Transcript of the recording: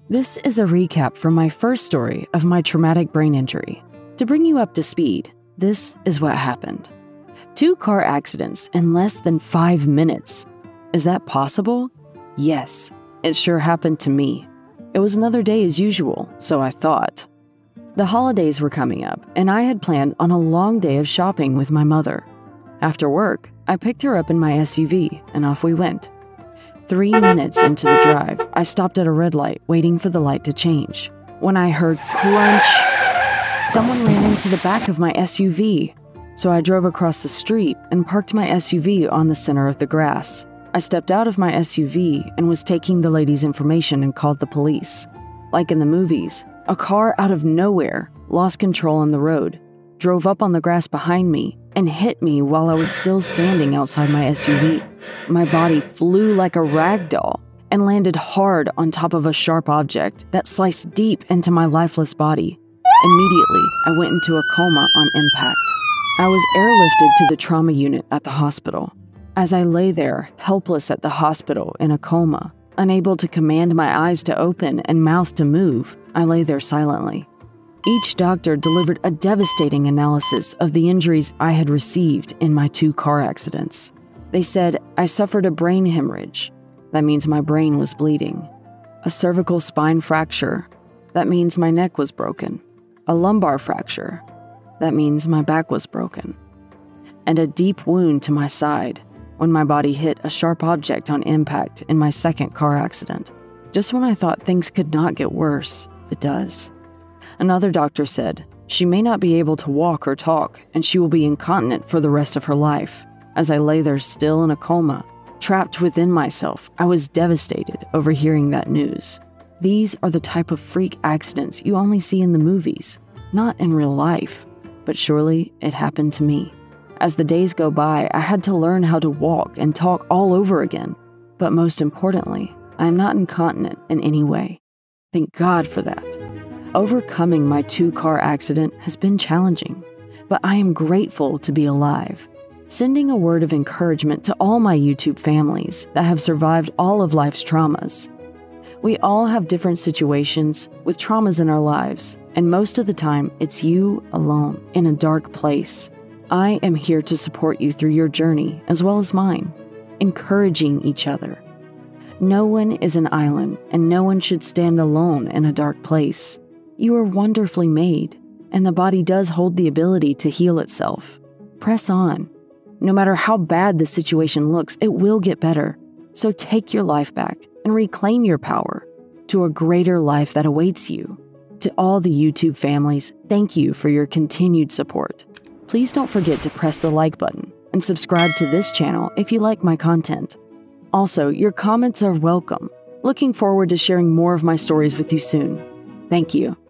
This is a recap from my first story of my traumatic brain injury. To bring you up to speed, this is what happened. 2 car accidents in less than 5 minutes. Is that possible? Yes, it sure happened to me. It was another day as usual, so I thought. The holidays were coming up, and I had planned on a long day of shopping with my mother. After work, I picked her up in my SUV, and off we went. 3 minutes into the drive, I stopped at a red light, waiting for the light to change. When I heard crunch, someone ran into the back of my SUV. So I drove across the street and parked my SUV on the center of the grass. I stepped out of my SUV and was taking the lady's information and called the police. Like in the movies, a car out of nowhere lost control on the road, drove up on the grass behind me, and hit me while I was still standing outside my SUV. My body flew like a rag doll and landed hard on top of a sharp object that sliced deep into my lifeless body. Immediately, I went into a coma on impact. I was airlifted to the trauma unit at the hospital. As I lay there, helpless at the hospital in a coma, unable to command my eyes to open and mouth to move, I lay there silently. Each doctor delivered a devastating analysis of the injuries I had received in my 2 car accidents. They said I suffered a brain hemorrhage. That means my brain was bleeding. A cervical spine fracture. That means my neck was broken. A lumbar fracture. That means my back was broken. And a deep wound to my side when my body hit a sharp object on impact in my 2nd car accident. Just when I thought things could not get worse, it does. Another doctor said she may not be able to walk or talk, and she will be incontinent for the rest of her life. As I lay there still in a coma, trapped within myself, I was devastated over hearing that news. These are the type of freak accidents you only see in the movies, not in real life. But surely it happened to me. As the days go by, I had to learn how to walk and talk all over again. But most importantly, I am not incontinent in any way. Thank God for that. Overcoming my 2 car accident has been challenging, but I am grateful to be alive. Sending a word of encouragement to all my YouTube families that have survived all of life's traumas. We all have different situations with traumas in our lives, and most of the time, it's you alone in a dark place. I am here to support you through your journey as well as mine, encouraging each other. No one is an island, and no one should stand alone in a dark place. You are wonderfully made, and the body does hold the ability to heal itself. Press on. No matter how bad the situation looks, it will get better. So take your life back and reclaim your power to a greater life that awaits you. To all the YouTube families, thank you for your continued support. Please don't forget to press the like button and subscribe to this channel if you like my content. Also, your comments are welcome. Looking forward to sharing more of my stories with you soon. Thank you.